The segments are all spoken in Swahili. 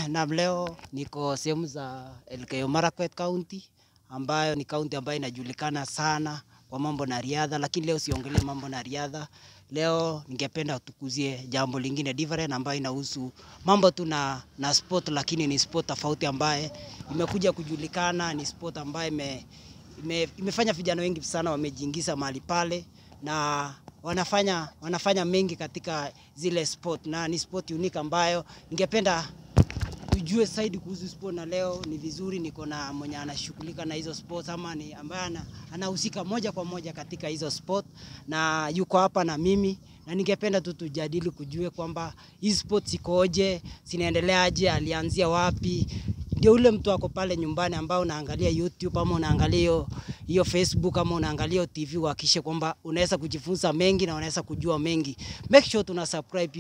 Na leo niko sehemu za Elgeyo Marakwet County ambayo ni county ambayo inajulikana sana kwa mambo na riadha, lakini leo siongelee mambo na riadha. Leo ningependa tukuzie jambo lingine different ambayo inahusu mambo tu na sport, lakini ni sport tofauti ambaye imekuja kujulikana, ni sport ambayo imefanya vijana wengi sana wamejiingiza mahali pale na wanafanya mengi katika zile sport, na ni sport unique ambayo ningependa tujue zaidi kuhusu sport. Na leo ni vizuri niko na mwenye anashughulika na hizo sports ama ni ambaye anahusika moja kwa moja katika hizo sport, na yuko hapa na mimi, na ningependa tu tujadili kujue kwamba hizo sports ikoje, zinaendeleaje, alianzia wapi. Ndio ule mtu wako pale nyumbani ambao unaangalia YouTube ama unaangalia hiyo Facebook ama unaangalia TV, uhakikishe kwamba unaweza kujifunza mengi na unaweza kujua mengi. Make sure tuna subscribe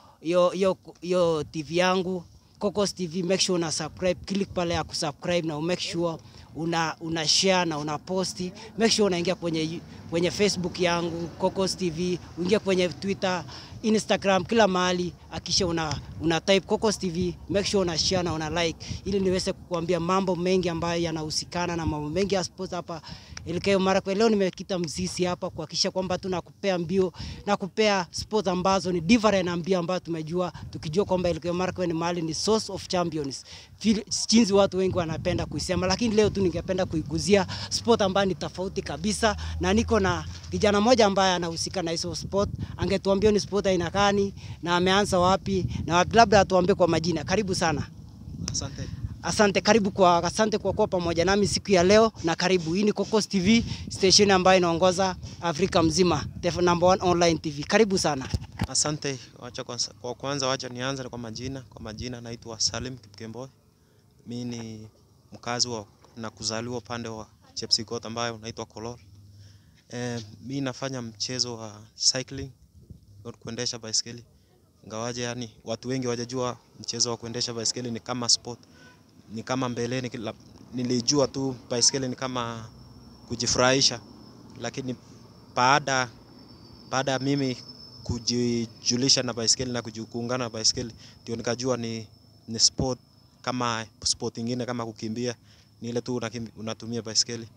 hiyo TV yangu Kokos TV, make sure una subscribe, click pale ya kusubscribe na make sure una share na una posti. Make sure unaingia kwenye Facebook yangu Kokos TV, uingia kwenye Twitter, Instagram, kila mahali hakikisha una type Kokos TV, make sure una share na una like ili niweze kukuambia mambo mengi ambayo yanahusikana na mambo mengi ya sports hapa Elgeyo Marakwet. Leo nimekita mzizi hapa kuhakikisha kwamba tunakupea mbio na kupea sports ambazo ni different na mbio ambayo tukijua kwamba Elgeyo Marakwet ni mahali ni source of champions. Jinsi watu wengi wanapenda kuisema, lakini leo tu ningependa kuiguzia sport ambayo ni tofauti kabisa, na niko na kijana mmoja ambaye anahusika na hizo sport. Angetuambia ni sport aina gani na ameanza wapi, na labda atuambie kwa majina. Karibu sana. Asante, asante kwa kuwa pamoja nami siku ya leo, na karibu. Hii ni Kokos TV, station ambayo inaongoza Afrika mzima, the number 1 online TV. Karibu sana. Asante, wacha nianze kwa majina. Kwa majina naitwa Salim Kipkemboi. Mimi ni mkazi na kuzaliwa upande wa Chepsikot ambayo unaitwa Kolol. Mimi nafanya mchezo wa cycling, kuendesha baiskeli. Ingawaje yani watu wengi hawajajua mchezo wa kuendesha baiskeli ni kama sport. Ni kama mbeleni nilijua tu baiskeli ni kama kujifurahisha, lakini baada mimi kujijulisha na baiskeli na kuungana na baiskeli ndio nikajua ni sport kama sport nyingine kama kukimbia, ni ile tu unatumia baiskeli.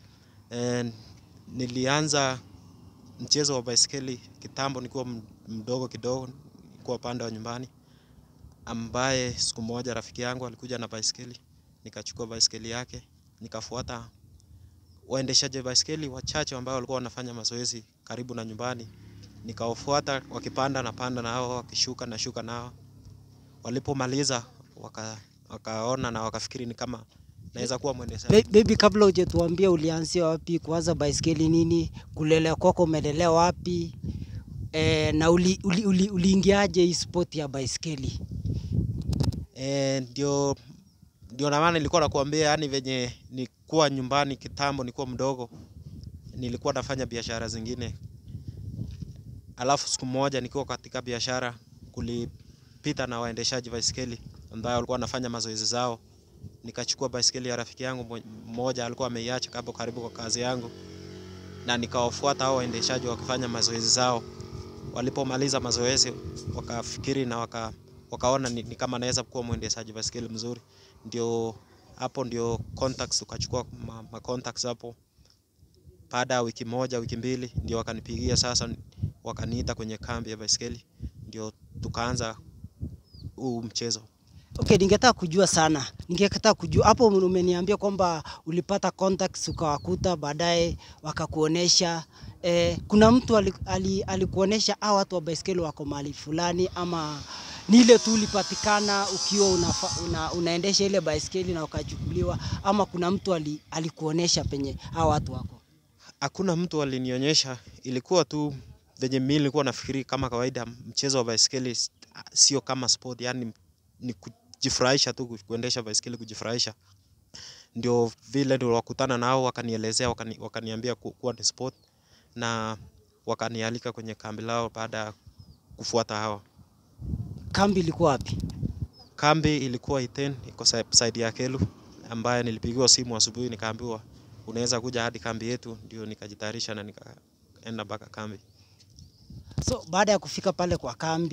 Nilianza mchezo wa baiskeli kitambo nikiwa mdogo kidogo, kwa pande wa nyumbani, ambaye siku moja rafiki yangu alikuja na baiskeli, nikachukua baiskeli yake, nikafuata waendeshaji baiskeli wachache ambao walikuwa wanafanya mazoezi karibu na nyumbani. Nikawafuata wakipanda na panda nao, wakishuka na shuka nao. Walipomaliza wakaona na wakafikiri ni kama naweza kuwa mwendeshaji. Baby, kabla hujetuambia ulianzia wapi, kuanza baiskeli nini, kulelea kwako umelelewa wapi, na uliingiaje hii sport ya baiskeli? Ndio na maana nilikuwa nakuambia, yani venye nilikuwa nyumbani kitambo nilikuwa mdogo, nilikuwa nafanya biashara zingine. Alafu siku moja nikiwa katika biashara kulipita na waendeshaji baiskeli ambao walikuwa wanafanya mazoezi zao. Nikachukua baiskeli ya rafiki yangu mmoja, alikuwa ameiacha hapo karibu kwa kazi yangu, na nikawafuata hao waendeshaji wakifanya mazoezi zao. Walipomaliza mazoezi wakafikiri na wakaona ni kama naweza kuwa mwendeshaji baiskeli mzuri. Ndio hapo ndio contacts, ukachukua contacts hapo. Baada ya wiki moja, wiki mbili ndio wakanipigia sasa, wakaniita kwenye kambi ya baiskeli, ndio tukaanza huu mchezo. Okay, ningetaka kujua hapo umeniambia kwamba ulipata contacts ukawakuta, baadaye wakakuonesha. Kuna mtu alikuonesha hao watu wa baiskeli wako mahali fulani, ama ni ile tu ulipatikana ukiwa unaendesha ile baiskeli na ukachukuliwa, ama kuna mtu alikuonesha penye hao watu wako? Hakuna mtu alinionyesha, ilikuwa tu venye mimi nilikuwa nafikiri kama kawaida. Mchezo wa baiskeli sio kama sport, yani ni kujifurahisha tu, kuendesha baiskeli kujifurahisha. Ndio vile ndio wakutana nao, wakanielezea, wakaniambia kuwa ni sport, na wakanialika kwenye kambi lao baada kufuata hao. Kambi ilikuwa wapi? Kambi ilikuwa Iten, iko side ya Kelu, ambaye nilipigiwa simu asubuhi nikaambiwa unaweza kuja hadi kambi yetu. Ndio nikajitayarisha na nikaenda mpaka kambi. So baada ya kufika pale kwa kambi,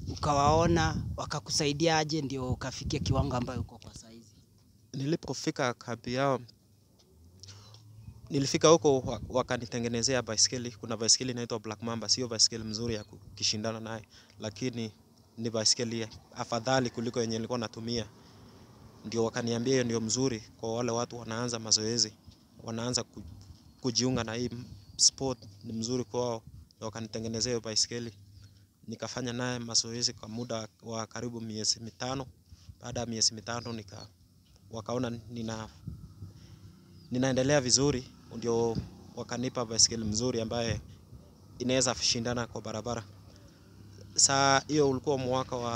ukawaona wakakusaidia aje ndio ukafikia kiwango ambayo uko kwa saizi? Nilipofika kambi yao, nilifika huko wakanitengenezea baiskeli. Kuna baiskeli inaitwa Black Mamba, sio baiskeli mzuri ya kukishindana naye, lakini ni baiskeli afadhali kuliko yenye nilikuwa natumia. Ndio wakaniambia hiyo ndio mzuri kwa wale watu wanaanza mazoezi, wanaanza kujiunga na hii sport, ni mzuri kwao. Ndio wakanitengenezea hiyo baiskeli. Nikafanya naye mazoezi kwa muda wa karibu miezi 5. Baada ya miezi 5 wakaona ninaendelea vizuri, ndio wakanipa baiskeli mzuri ambaye inaweza shindana kwa barabara. Saa hiyo ulikuwa mwaka wa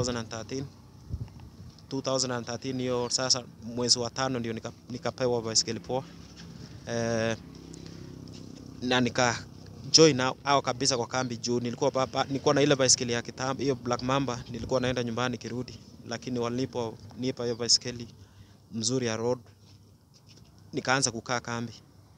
2013 hiyo. Sasa mwezi wa 5 ndio nikapewa baiskeli poa, na nika join au kabisa kwa kambi juu nilikuwa na ile baiskeli ya kitambo, hiyo Black Mamba. Nilikuwa naenda nyumbani kirudi, lakini waliponipa hiyo baiskeli mzuri ya road, nikaanza kukaa kambi.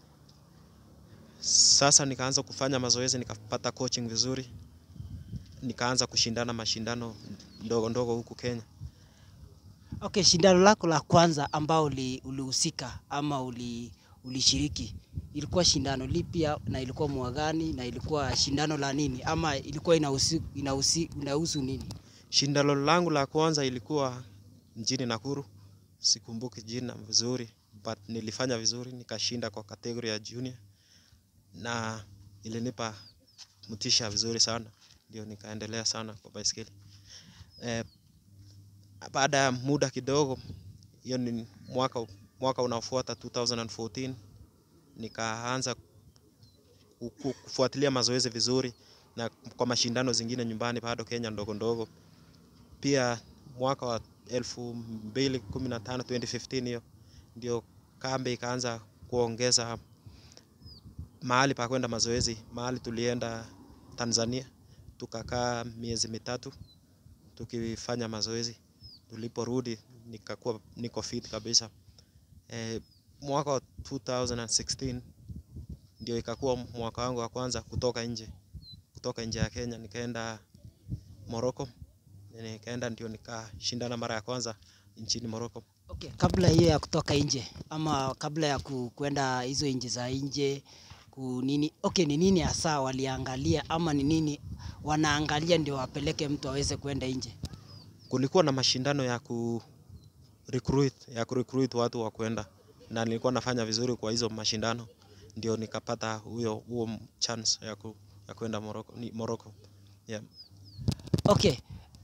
Sasa nikaanza kufanya mazoezi, nikapata coaching vizuri, nikaanza kushindana mashindano ndogo ndogo huku Kenya. Okay, shindano lako la kwanza ambao ulihusika ama ulishiriki, ilikuwa shindano lipi na ilikuwa mwaka gani na ilikuwa shindano la nini ama ilikuwa inahusu nini? Shindano langu la kwanza ilikuwa mjini Nakuru, sikumbuki jina vizuri, but nilifanya vizuri, nikashinda kwa kategori ya junior na ilinipa motisha vizuri sana, ndio nikaendelea sana kwa baiskeli. Baada ya muda kidogo, hiyo ni mwaka unaofuata 2014, nikaanza kufuatilia mazoezi vizuri na kwa mashindano zingine nyumbani bado Kenya ndogo ndogo. Pia mwaka wa 2015 2015 hiyo ndio kambi ikaanza kuongeza mahali pa kwenda mazoezi. Mahali tulienda Tanzania, tukakaa miezi 3 tukifanya mazoezi. Tuliporudi niko fit kabisa. Mwaka wa 2016 ndio ikakuwa mwaka wangu wa kwanza kutoka nje ya Kenya. Nikaenda Morocco, ndio nikashindana mara ya kwanza nchini Morocco. Okay, kabla hiyo ya kutoka nje ama kabla ya kwenda hizo nje za nje nini, okay, ni nini hasa waliangalia ama ni nini wanaangalia ndio wapeleke mtu aweze kwenda nje? Kulikuwa na mashindano ya recruit watu wa kwenda, na nilikuwa nafanya vizuri kwa hizo mashindano, ndio nikapata huo chance ya kwenda Morocco. Yeah. Okay,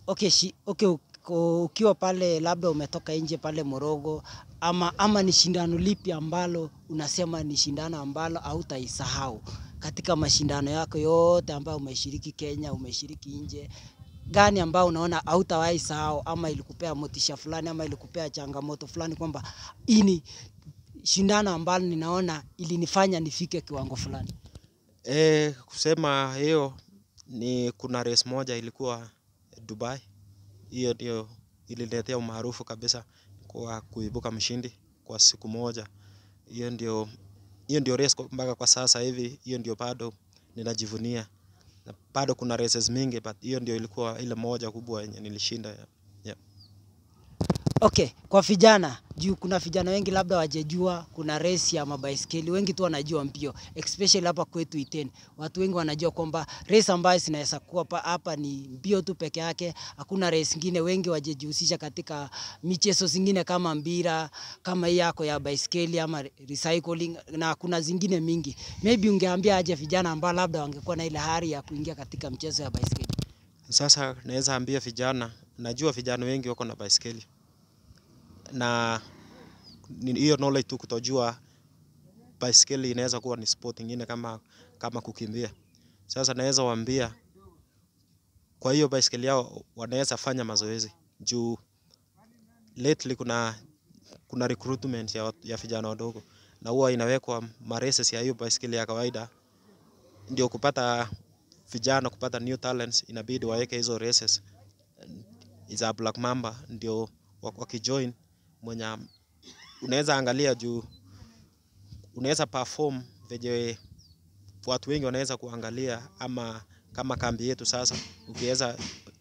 ukiwa pale labda umetoka nje pale Morocco, ama ni shindano lipi ambalo unasema ni shindano ambalo hautaisahau katika mashindano yako yote ambayo umeshiriki Kenya, umeshiriki nje? Gani ambao unaona hautawahi sahau ama ilikupea motisha fulani ama ilikupea changamoto fulani kwamba ini shindano ambalo ninaona ilinifanya nifike kiwango fulani? Kusema hiyo ni kuna race moja ilikuwa Dubai. Hiyo ndio ililetea umaarufu kabisa kwa kuibuka mshindi kwa siku moja. Hiyo ndio race mpaka kwa sasa hivi, hiyo ndio bado ninajivunia. Na bado kuna races mingi, but hiyo ndio ilikuwa ile moja kubwa yenye nilishinda. Yeah. Okay, kwa vijana, juu kuna vijana wengi labda wajejua kuna race ya mabaiskeli, wengi tu wanajua mbio, especially hapa kwetu Iten. Watu wengi wanajua kwamba race ambayo zinaweza kuwa hapa ni mbio tu peke yake, hakuna race nyingine. Wengi wajejihusisha katika michezo zingine kama mpira, kama hii yako ya baiskeli ama recycling, na kuna zingine mingi. Maybe ungeambia aje vijana ambao labda wangekuwa na ile hari ya kuingia katika mchezo ya baiskeli? Sasa naweza ambia vijana, najua vijana wengi wako na baiskeli, na hiyo knowledge tu kutojua baiskeli inaweza kuwa ni sport nyingine kama kukimbia. Sasa naweza waambia kwa hiyo baiskeli yao wanaweza fanya mazoezi, juu lately kuna recruitment ya vijana wadogo, na huwa inawekwa races ya hiyo baiskeli ya kawaida. Ndio kupata vijana, kupata new talents, inabidi waweke hizo races za Black Mamba, ndio wakijoin mwenye unaweza angalia juu unaweza perform venye watu wengi wanaweza kuangalia. Ama kama kambi yetu sasa, ukiweza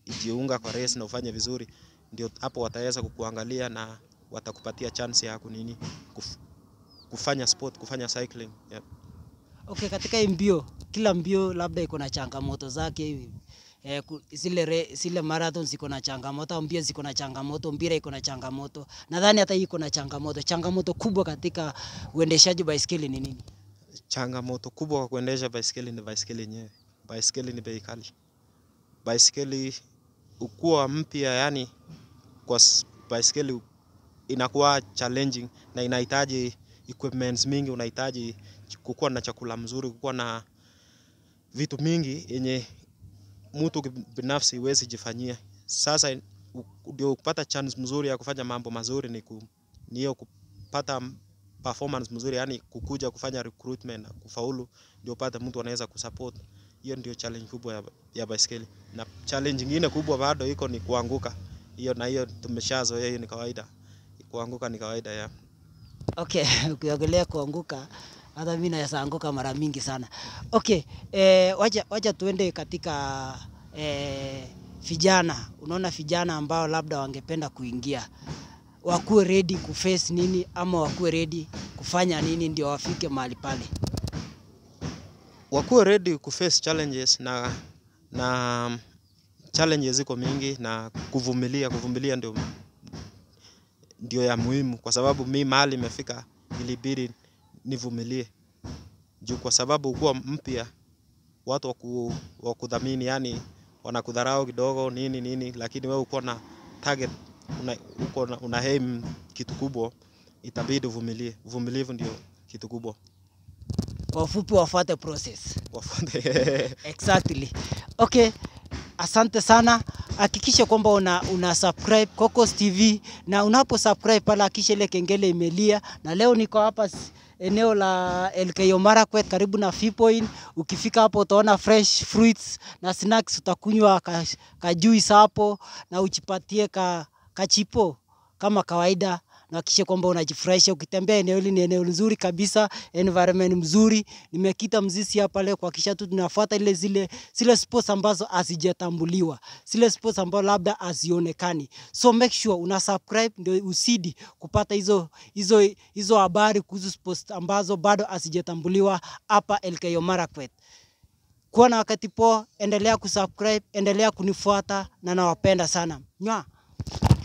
ukijiunga kwa race na ufanye vizuri, ndio hapo wataweza kukuangalia na watakupatia chance ya kunini kufanya sport, kufanya cycling. Yeah. Okay, katika mbio, kila mbio labda iko na changamoto zake. Zile marathon ziko na changamoto, mbio ziko na changamoto, mpira iko na changamoto. Nadhani hata hii iko na changamoto. Changamoto kubwa katika uendeshaji baiskeli ni nini? Changamoto kubwa kwa kuendesha baiskeli ni baiskeli yenyewe. Baiskeli ni bei kali. Baiskeli ukuwa mpya, yani kwa baiskeli inakuwa challenging na inahitaji equipments mingi, unahitaji kukuwa na chakula mzuri, kukuwa na vitu mingi yenye mtu binafsi huwezi jifanyia. Sasa ndio kupata chance mzuri ya kufanya mambo mazuri ni hiyo kupata performance mzuri, yani kukuja kufanya recruitment na kufaulu, ndio upate mtu anaweza kusupport. Hiyo ndio challenge kubwa ya baiskeli. Na challenge nyingine kubwa bado iko ni kuanguka. Hiyo tumeshazoea, hiyo ni kawaida. Kuanguka ni kawaida ya. Okay, ukiongelea kuanguka, hata mimi naweza anguka mara mingi sana. Okay, wacha tuende katika vijana. Unaona vijana ambao labda wangependa kuingia, wakuwe ready kuface nini ama wakuwe ready kufanya nini ndio wafike mahali pale? Wakuwe ready kuface challenges na challenges ziko mingi, na kuvumilia ndio ya muhimu, kwa sababu mimi mahali nimefika ilibidi nivumilie. Juu kwa sababu ukuwa mpya, watu wakudhamini, yani wanakudharau kidogo nini, lakini wewe uko na target, una aim kitu kubwa, itabidi uvumilie. Uvumilivu ndio kitu kubwa. Kwa ufupi wafuate process. Wafuate. Exactly. Okay. Asante sana. Hakikisha kwamba una subscribe Cocos TV, na unapo subscribe pala hakikisha ile kengele imelia. Na leo niko hapa eneo la Elgeyo Marakwet karibu na Viewpoint. Ukifika hapo utaona fresh fruits na snacks, utakunywa ka juice hapo na ujipatie kachipo kama kawaida. Na hakikisha kwamba unajifurahisha ukitembea. Eneo hili ni eneo nzuri kabisa, environment mzuri. Nimekita mzizi hapa leo kuhakikisha tu tunafuata zile sports ambazo hazijatambuliwa, zile sports ambazo labda hazionekani. So make sure una subscribe ndio usidi kupata hizo habari kuhusu sports ambazo bado hazijatambuliwa hapa Elgeyo Marakwet. Kuwa na wakati poa, endelea kusubscribe, endelea kunifuata, na nawapenda sana. Nywa.